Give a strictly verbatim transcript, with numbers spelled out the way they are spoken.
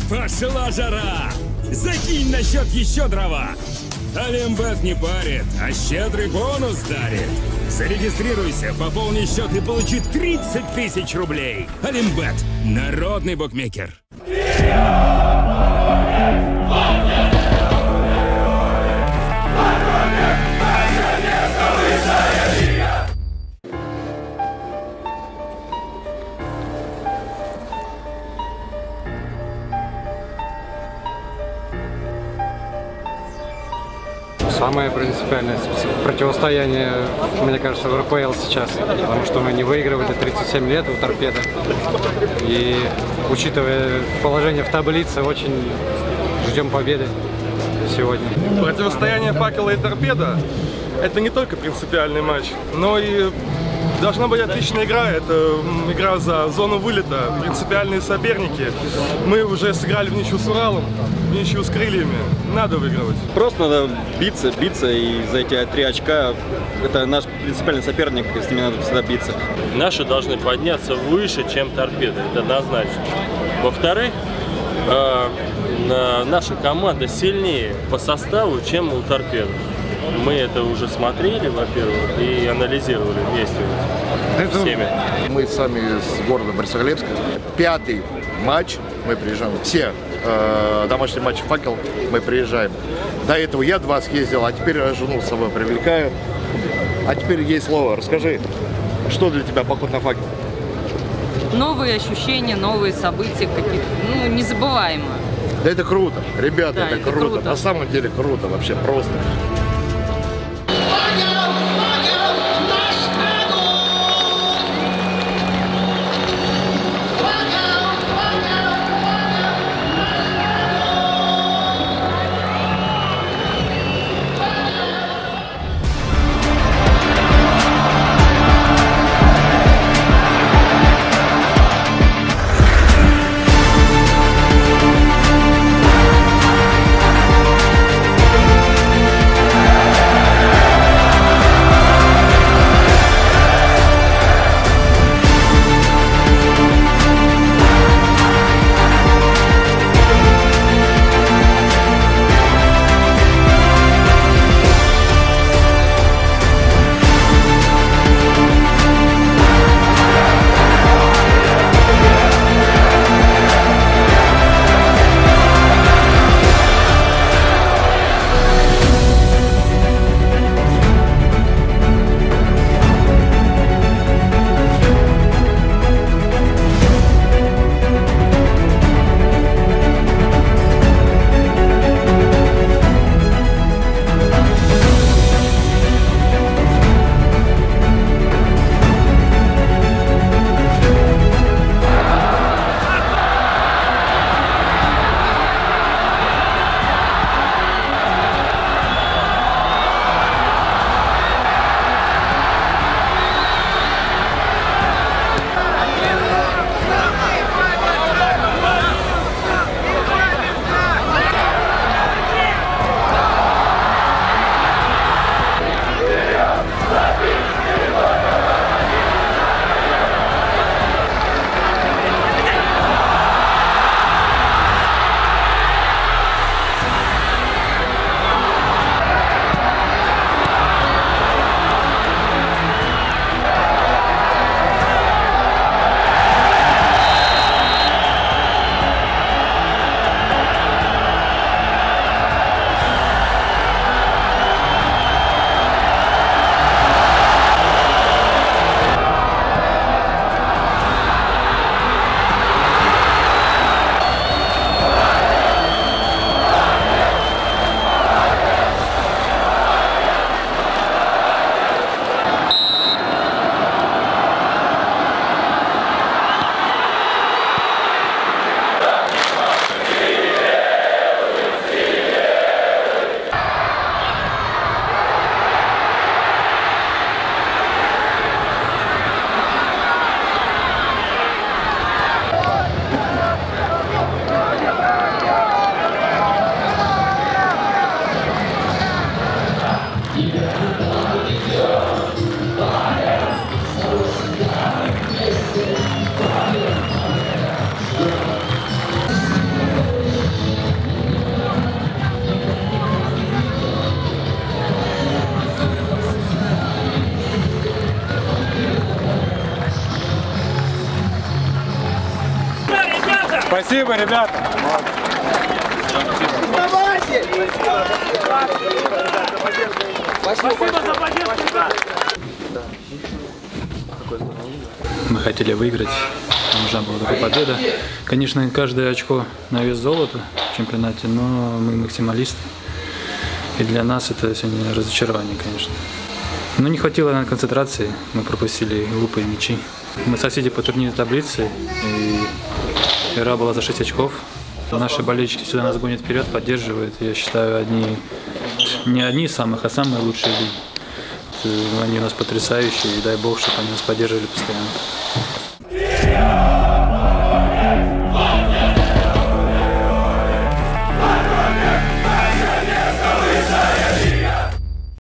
Пошла жара! Закинь на счет еще дрова! Олимбет не парит, а щедрый бонус дарит. Зарегистрируйся, пополни счет и получи тридцать тысяч рублей. Олимбет – народный букмекер. Самое принципиальное противостояние, мне кажется, в эр пэ эл сейчас, потому что мы не выигрывали тридцать семь лет у Торпедо. И, учитывая положение в таблице, очень ждем победы сегодня. Противостояние Факела и Торпедо – это не только принципиальный матч, но и должна быть отличная игра. Это игра за зону вылета, принципиальные соперники. Мы уже сыграли в ничью с Уралом, в ничью с Крыльями. Надо выигрывать. Просто надо биться, биться, и за эти три очка это наш принципиальный соперник, с ними надо всегда биться. Наши должны подняться выше, чем Торпедо, это однозначно. Во-вторых, э, наша команда сильнее по составу, чем у Торпедо. Мы это уже смотрели, во-первых, и анализировали вместе с всеми. Мы сами из города Борисоглебска. Пятый матч мы приезжаем. Все э, домашние матчи «Факел» мы приезжаем. До этого я два съездил, а теперь жену с собой привлекаю. А теперь ей слово. Расскажи, что для тебя поход на «Факел»? Новые ощущения, новые события какие-то, ну, незабываемые. Да это круто, ребята, да, это, это круто. круто. На самом деле круто, вообще просто. Спасибо, ребята. Спасибо за победу, ребят. Мы хотели выиграть, нужна была такая победа. Конечно, каждое очко на вес золота в чемпионате, но мы максималисты. И для нас это сегодня разочарование, конечно. Но не хватило на концентрации, мы пропустили глупые мячи. Мы соседи по турнирной таблице, и игра была за шесть очков. Наши болельщики всегда нас гонят вперед, поддерживают. Я считаю, одни, не одни из самых, а самые лучшие люди. Они у нас потрясающие, и дай бог, чтобы они нас поддерживали постоянно.